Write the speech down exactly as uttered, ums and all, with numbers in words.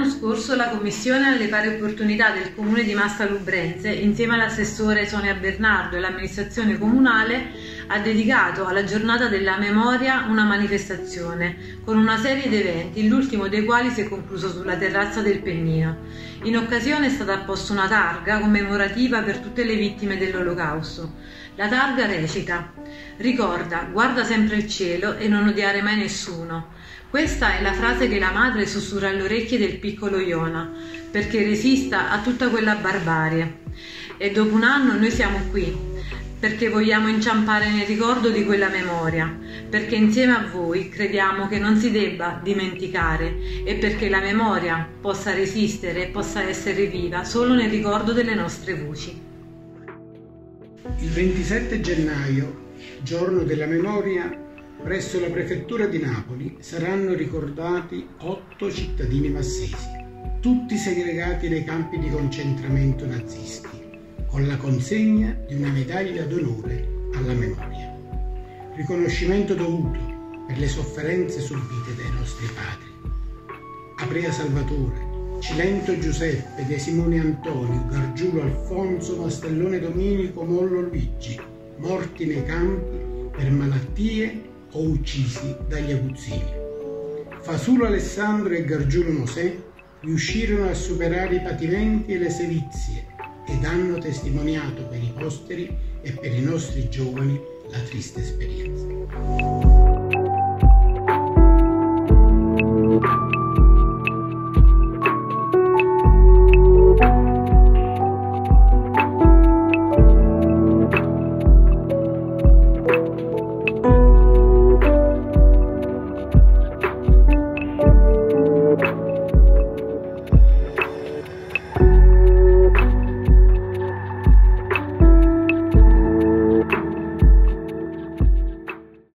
L'anno scorso la Commissione alle pari opportunità del Comune di Massa Lubrense, insieme all'assessore Sonia Bernardo e l'amministrazione comunale, ha dedicato alla giornata della memoria una manifestazione con una serie di eventi, l'ultimo dei quali si è concluso sulla terrazza del Pennino. In occasione è stata apposta una targa commemorativa per tutte le vittime dell'Olocausto. La targa recita: ricorda, guarda sempre il cielo e non odiare mai nessuno. Questa è la frase che la madre sussurra alle orecchie del piccolo Iona, perché resista a tutta quella barbarie. E dopo un anno noi siamo qui, perché vogliamo inciampare nel ricordo di quella memoria, perché insieme a voi crediamo che non si debba dimenticare e perché la memoria possa resistere e possa essere viva solo nel ricordo delle nostre voci. Il ventisette gennaio, giorno della memoria, presso la prefettura di Napoli saranno ricordati otto cittadini massesi, tutti segregati dai campi di concentramento nazisti, con la consegna di una medaglia d'onore alla memoria. Riconoscimento dovuto per le sofferenze subite dai nostri padri. Aprea Salvatore, Cilento Giuseppe, De Simone Antonio, Gargiulo Alfonso, Mastellone Domenico, Mollo Luigi, morti nei campi per malattie o uccisi dagli aguzzini. Fasulo Alessandro e Gargiulo Mosè riuscirono a superare i patimenti e le sevizie ed hanno testimoniato per i posteri e per i nostri giovani la triste esperienza.